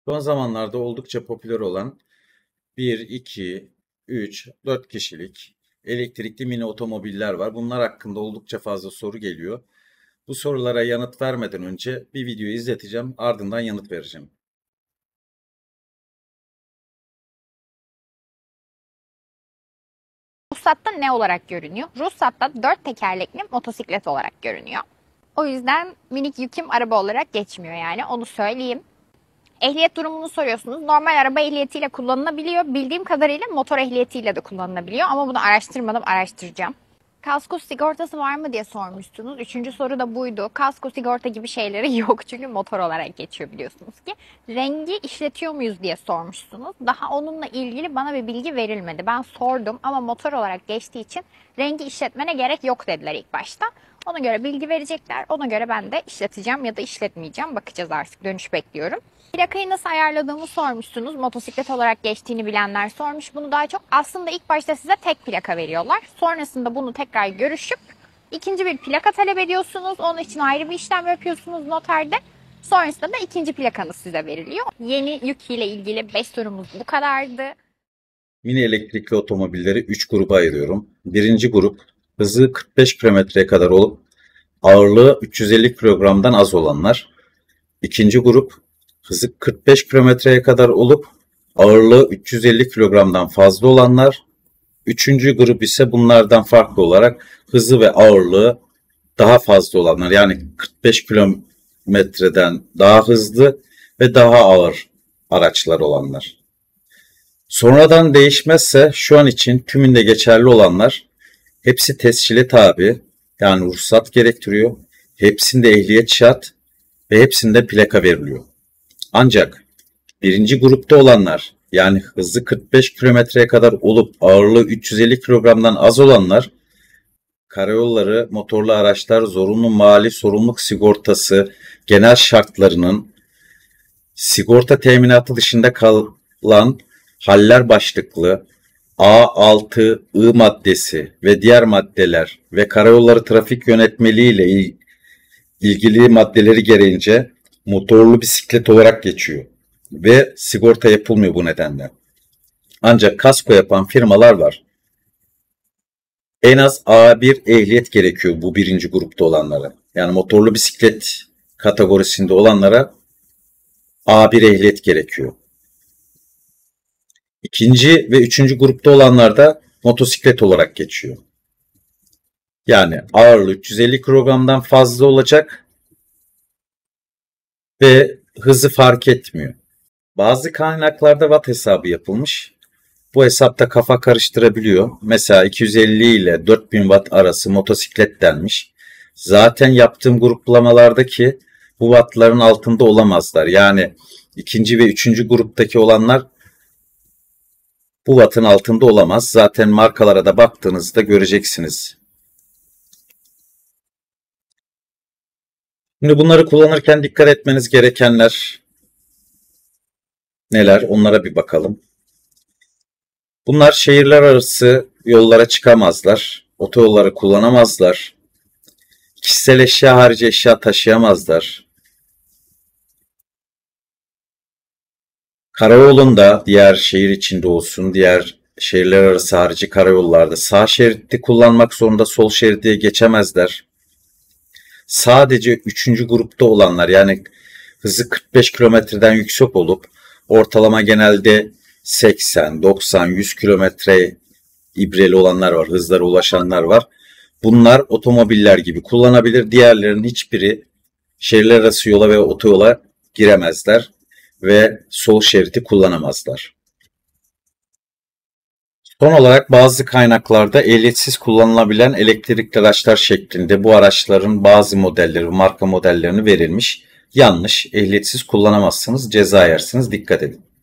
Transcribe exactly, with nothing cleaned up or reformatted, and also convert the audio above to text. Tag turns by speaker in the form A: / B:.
A: Son zamanlarda oldukça popüler olan bir, iki, üç, dört kişilik elektrikli mini otomobiller var. Bunlar hakkında oldukça fazla soru geliyor. Bu sorulara yanıt vermeden önce bir video izleteceğim, ardından yanıt vereceğim.
B: Ruhsatta ne olarak görünüyor? Ruhsatta dört tekerlekli motosiklet olarak görünüyor. O yüzden minik yüküm araba olarak geçmiyor yani onu söyleyeyim. Ehliyet durumunu soruyorsunuz. Normal araba ehliyetiyle kullanılabiliyor. Bildiğim kadarıyla motor ehliyetiyle de kullanılabiliyor ama bunu araştırmadım, araştıracağım. Kasko sigortası var mı diye sormuştunuz. Üçüncü soru da buydu. Kasko sigorta gibi şeyleri yok çünkü motor olarak geçiyor biliyorsunuz ki. Rengi işletiyor muyuz diye sormuşsunuz. Daha onunla ilgili bana bir bilgi verilmedi. Ben sordum ama motor olarak geçtiği için rengi işletmene gerek yok dediler ilk başta. Ona göre bilgi verecekler. Ona göre ben de işleteceğim ya da işletmeyeceğim. Bakacağız artık. Dönüş bekliyorum. Plakayı nasıl ayarladığımı sormuşsunuz. Motosiklet olarak geçtiğini bilenler sormuş. Bunu daha çok aslında ilk başta size tek plaka veriyorlar. Sonrasında bunu tekrar görüşüp ikinci bir plaka talep ediyorsunuz. Onun için ayrı bir işlem yapıyorsunuz noterde. Sonrasında da ikinci plakanız size veriliyor. Yeni yük ile ilgili beş sorumuz bu kadardı.
A: Mini elektrikli otomobilleri üç gruba ayırıyorum. Birinci grup hızı kırk beş kilometreye kadar olup ağırlığı üç yüz elli kilogramdan az olanlar. İkinci grup hızı kırk beş kilometreye kadar olup ağırlığı üç yüz elli kilogramdan fazla olanlar. Üçüncü grup ise bunlardan farklı olarak hızı ve ağırlığı daha fazla olanlar. Yani kırk beş kilometreden daha hızlı ve daha ağır araçlar olanlar. Sonradan değişmezse şu an için tümünde geçerli olanlar hepsi tescile tabi, yani ruhsat gerektiriyor. Hepsinde ehliyet şart ve hepsinde plaka veriliyor. Ancak birinci grupta olanlar, yani hızı kırk beş kilometreye kadar olup ağırlığı üç yüz elli kilogramdan az olanlar, karayolları motorlu araçlar zorunlu mali sorumluluk sigortası genel şartlarının sigorta teminatı dışında kalan haller başlıklı A altı I maddesi ve diğer maddeler ve karayolları trafik yönetmeliği ile ilgili maddeleri gereğince motorlu bisiklet olarak geçiyor ve sigorta yapılmıyor bu nedenle. Ancak kasko yapan firmalar var. En az A bir ehliyet gerekiyor bu birinci grupta olanlara. Yani motorlu bisiklet kategorisinde olanlara A bir ehliyet gerekiyor. İkinci ve üçüncü grupta olanlar da motosiklet olarak geçiyor. Yani ağırlığı üç yüz elli kilogramdan fazla olacak ve hızı fark etmiyor. Bazı kaynaklarda watt hesabı yapılmış. Bu hesapta kafa karıştırabiliyor. Mesela iki yüz elli ile dört bin watt arası motosiklet denmiş. Zaten yaptığım gruplamalardaki bu wattların altında olamazlar. Yani ikinci ve üçüncü gruptaki olanlar bu wattın altında olamaz. Zaten markalara da baktığınızda göreceksiniz. Şimdi bunları kullanırken dikkat etmeniz gerekenler neler? Onlara bir bakalım. Bunlar şehirler arası yollara çıkamazlar. Otoyolları kullanamazlar. Kişisel eşya harici eşya taşıyamazlar. Karayolunda diğer şehir içinde olsun, diğer şehirler arası harici karayollarda sağ şeridi kullanmak zorunda, sol şeridi geçemezler. Sadece üçüncü grupta olanlar, yani hızı kırk beş kilometreden yüksek olup ortalama genelde seksen, doksan, yüz kilometre ibreli olanlar var, hızlara ulaşanlar var. Bunlar otomobiller gibi kullanabilir. Diğerlerinin hiçbiri şehirler arası yola ve otoyola giremezler ve sol şeridi kullanamazlar. Son olarak bazı kaynaklarda ehliyetsiz kullanılabilen elektrikli araçlar şeklinde bu araçların bazı modelleri, marka modellerini verilmiş. Yanlış, ehliyetsiz kullanamazsınız, ceza yersiniz, dikkat edin.